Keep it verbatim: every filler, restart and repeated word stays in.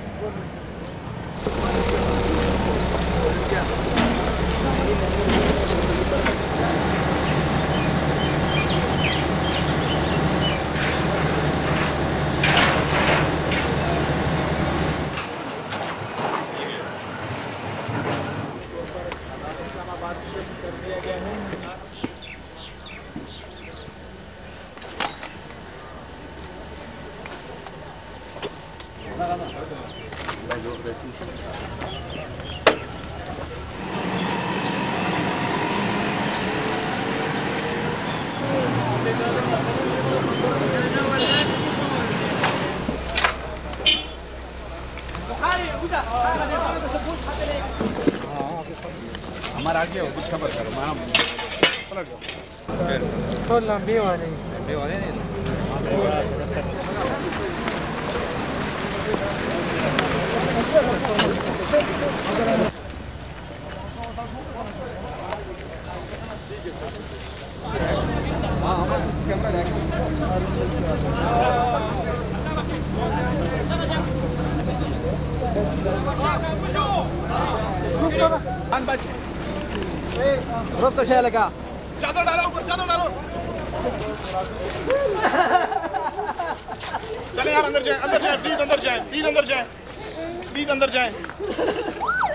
हमारा आगे हो कुछ खबर करो मैं पलट जाओ तो लंबी वाले लंबे वाले नहीं हाँ हमारा कैमरा लेके रोक तो शेर लगा चादर डालो ऊपर चादर डालो चले यार अंदर जाए अंदर जाए प्लीज अंदर जाए प्लीज अंदर जाए प्लीज अंदर जाए